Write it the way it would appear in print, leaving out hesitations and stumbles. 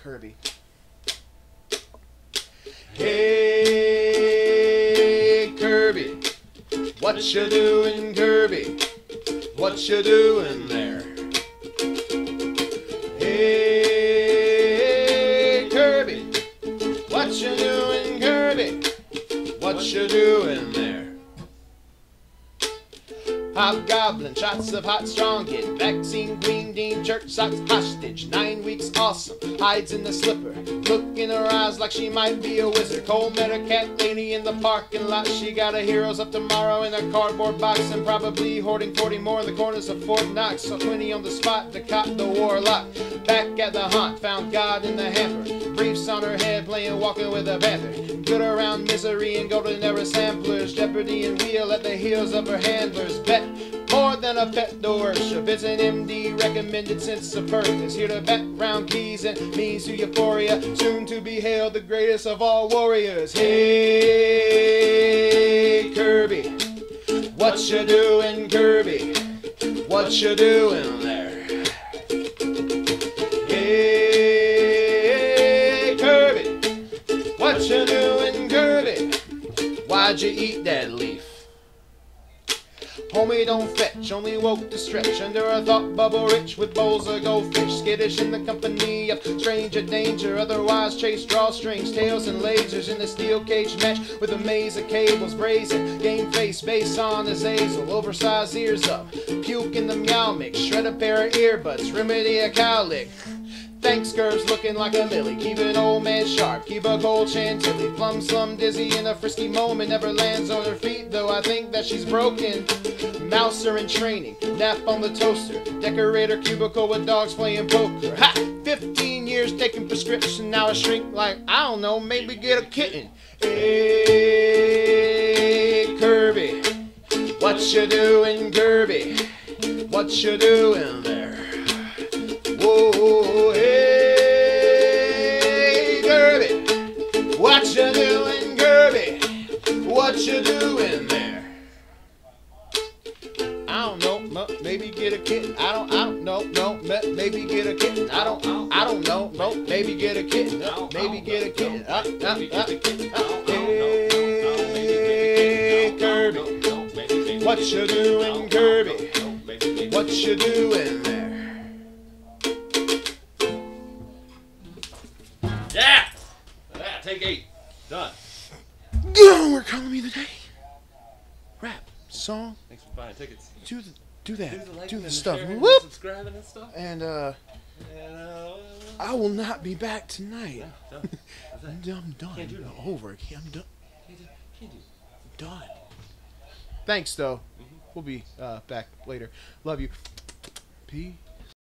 Kirby. Hey, Kirby, what you doing, Kirby? What you doing there? Hey, Kirby, what you doing, Kirby? What you doing there? Hobgoblin, shots of hot strong kid, vaccine, queen, dean, church socks, hostage, 9 weeks awesome, hides in the slipper, look in her eyes like she might be a wizard, cold met a cat lady in the parking lot, she got a Heroes Up Tomorrow in a cardboard box, and probably hoarding 40 more in the corners of Fort Knox, so 20 on the spot to cop the warlock, back at the haunt, found God in the hamper, briefs on her head, playing Walking with a Panther, good around misery and golden era samplers, Jeopardy and Wheel at the heels of her handlers, bet more than a pet to worship. It's an MD recommended sense of purpose. Here to background keys and means to euphoria. Soon to be hailed the greatest of all warriors. Hey, Kirby, what you doing, Kirby? What you doing there? Hey, Kirby, what you doing, Kirby? Why'd you eat that leaf? Homie don't fetch, only woke to stretch under a thought bubble rich with bowls of goldfish. Skittish in the company of stranger danger, otherwise chase drawstrings, tails and lasers in the steel cage match with a maze of cables brazen. Game face, bass on Azazel, oversized ears up, puke in the meow mix, shred a pair of earbuds, remedy a cowlick. Thanks, curves looking like a millie. Keep an old man sharp, keep a gold chantilly. Plum slum dizzy in a frisky moment, never lands on her feet, though I think that she's broken. Mouser in training, nap on the toaster. Decorator cubicle with dogs playing poker. Ha! 15 years taking prescription, now I shrink like, I don't know, maybe get a kitten. Hey, Kirby, what you doing, Kirby? What you doing there? Whoa, hey, Kirby, what you doing, Kirby? What you doing there? I don't know, maybe get a kitten. I don't know, no, maybe get a kitten. I don't know, no, maybe get a kitten. Maybe get a kitten. Hey, Kirby, what you doing, Kirby? What you doing there? Yeah! Yeah, take 8. Done. We're calling me the day. Rap, song, Thanks for buying tickets. do that, do the and stuff. sharing and Whoop! subscribing and stuff. And And, I will not be back tonight. yeah, done. That's it. I'm done. Can't do that. Over. I'm done. Can't do Done. Thanks, though. We'll be back later. Love you. Peace.